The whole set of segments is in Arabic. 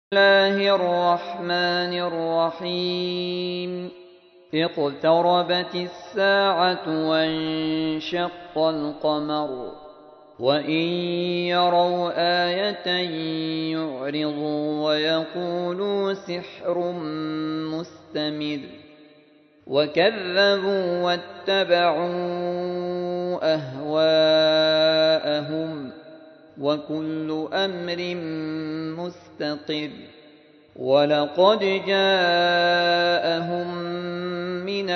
الله الرحمن الرحيم اقتربت الساعة وانشق القمر وإن يروا آية يعرضوا ويقولوا سحر مستمر وكذبوا واتبعوا أهواءهم وكل أمر مستقر ولقد جاءهم من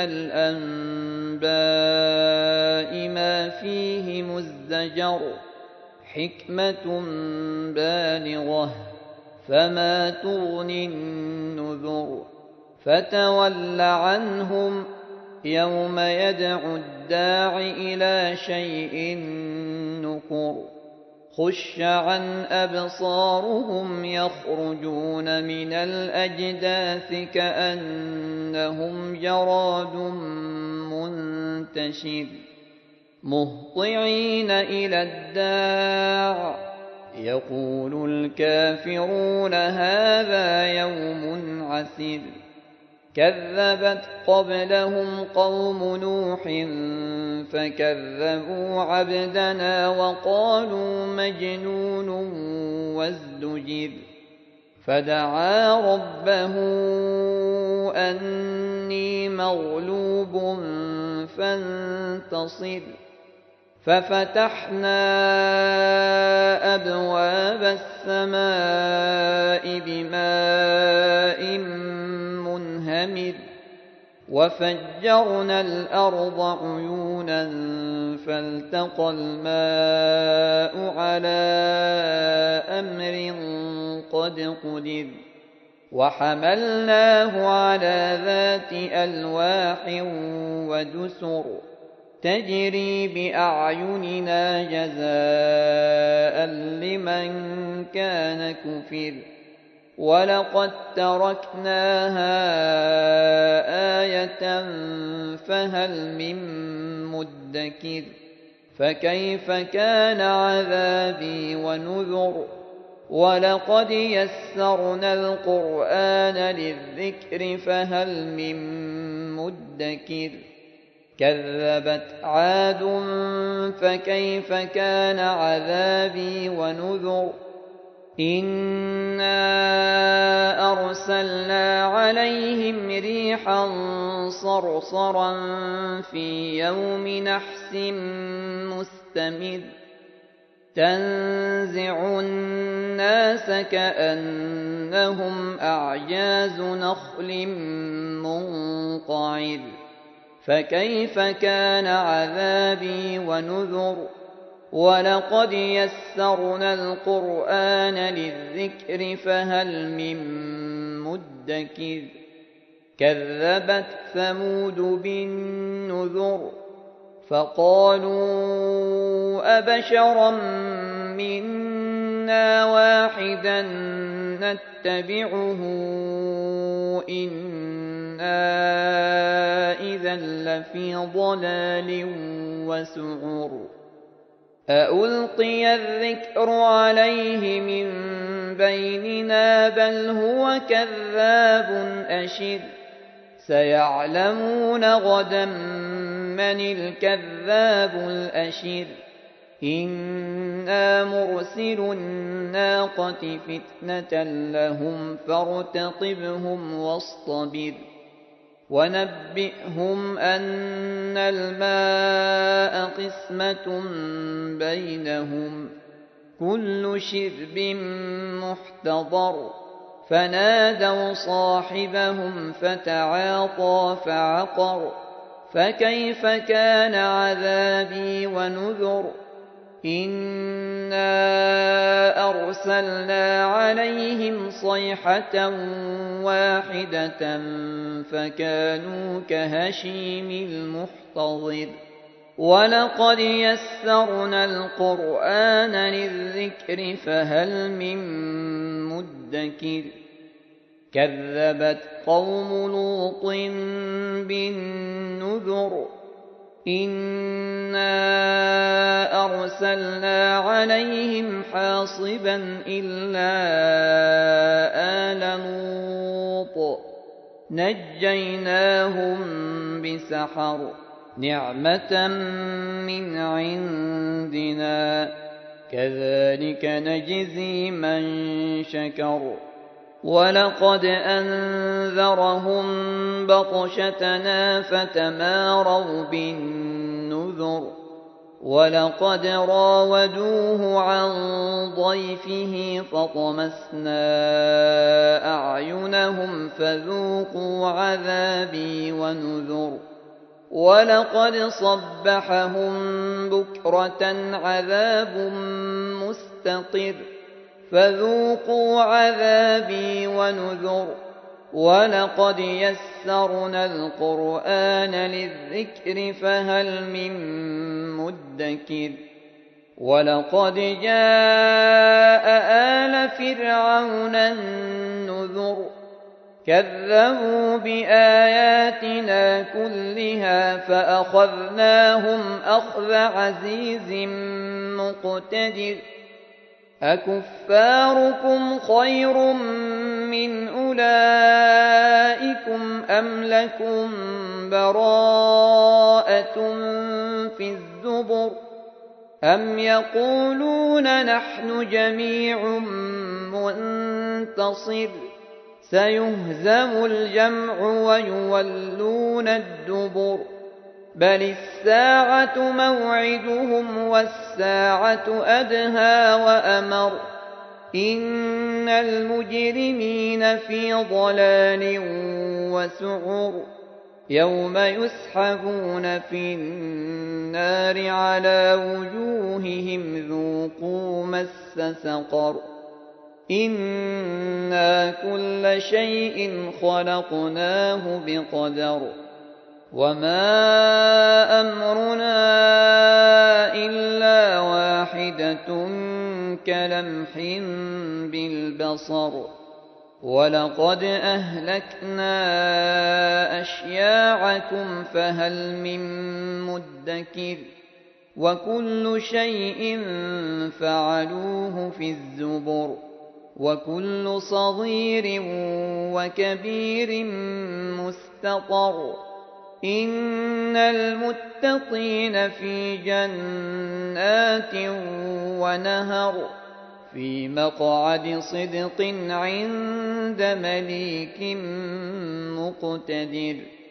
الأنباء ما فيه مزدجر حكمة بالغة فما تغني النذر فتول عنهم يوم يدعو الداع إلى شيء نكر خش عن أبصارهم يخرجون من الأجداث كأنهم جراد منتشر مهطعين إلى الداع يقول الكافرون هذا يوم عسر كذبت قبلهم قوم نوح فكذبوا عبدنا وقالوا مجنون وازدجر فدعا ربه أني مغلوب فانتصر ففتحنا أبواب السماء بماء منهمر وفجرنا الأرض عيونا فالتقى الماء على أمر قد قدر وحملناه على ذات ألواح ودسر تجري بأعيننا جزاء لمن كان كفر ولقد تركناها آية فهل من مدكر فكيف كان عذابي ونذر ولقد يسرنا القرآن للذكر فهل من مدكر كذبت عاد فكيف كان عذابي ونذر إنا أرسلنا عليهم ريحا صرصرا في يوم نحس مستمر تنزع الناس كأنهم أعجاز نخل منقعر فكيف كان عذابي ونذر ولقد يسرنا القرآن للذكر فهل من مدكر كذبت ثمود بالنذر فقالوا أبشرا منا واحدا نتبعه إنا إذا لفي ضلال وسعر أألقي الذكر عليه من بيننا بل هو كذاب أشر سيعلمون غدا من الكذاب الأشر إنا مرسل الناقة فتنة لهم فارتقبهم واصطبر ونبئهم أن الماء قسمة بينهم كل شرب محتضر فنادوا صاحبهم فتعاطى فعقر فكيف كان عذابي ونذر إنا أرسلنا عليهم صيحة واحدة فكانوا كهشيم المحتضر ولقد يسرنا القرآن للذكر فهل من مدكر كذبت قوم لوط بالنذر إنا أرسلنا عليهم حاصبا إلا نجيناهم بسحر نعمة من عندنا كذلك نجزي من شكر ولقد أنذرهم بطشتنا فتماروا بالنذر ولقد راودوه عن ضيفه فطمسنا أعينهم فذوقوا عذابي ونذر ولقد صبحهم بكرة عذاب مستقر فذوقوا عذابي ونذر ولقد يسرنا القرآن للذكر فهل من مدكر ولقد جاء آل فرعون النذر كذبوا بآياتنا كلها فأخذناهم أخذ عزيز مقتدر أكفاركم خير من أولئكم أم لكم براءة في الزبر أم يقولون نحن جميع منتصر سيهزم الجمع ويولون الدبر بل الساعة موعدهم والساعة أدهى وأمر إن المجرمين في ضلال وسعر يوم يسحبون في النار على وجوههم ذوقوا مس سقر إنا كل شيء خلقناه بقدر وما أمرنا إلا واحدة كلمح بالبصر ولقد أهلكنا أشياعكم فهل من مدكر وكل شيء فعلوه في الزبر وكل صغير وكبير مستطر إن المتقين في جنات ونهر في مقعد صدق عند مليك مقتدر